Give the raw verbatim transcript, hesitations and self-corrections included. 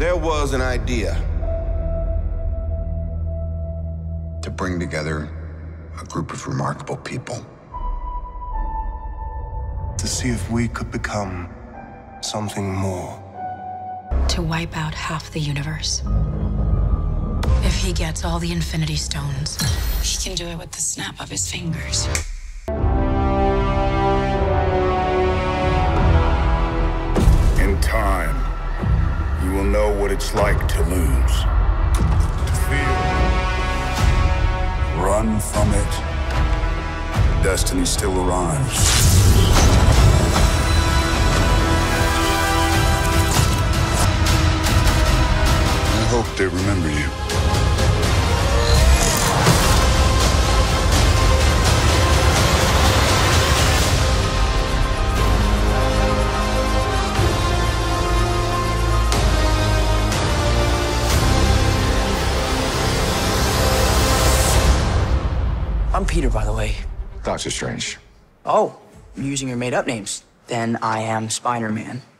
There was an idea to bring together a group of remarkable people. To see if we could become something more. To wipe out half the universe. If he gets all the Infinity Stones, he can do it with the snap of his fingers. In time, you will know what it's like to lose. To fear. Run from it. Destiny still arrives. I hope they remember you. I'm Peter, by the way. Doctor Strange. Oh, you're using your made-up names. Then I am Spider-Man.